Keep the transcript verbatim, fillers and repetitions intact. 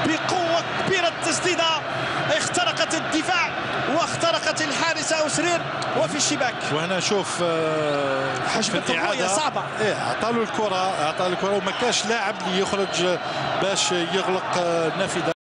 بقوة كبيرة. التسديدة اخترقت الدفاع واخترقت الحارس أوسرير وفي الشباك. وهنا شوف حجم الرؤية صعبة. ايه اعطى له الكرة اعطى له الكرة وما كاش لاعب اللي يخرج باش يغلق النافذة.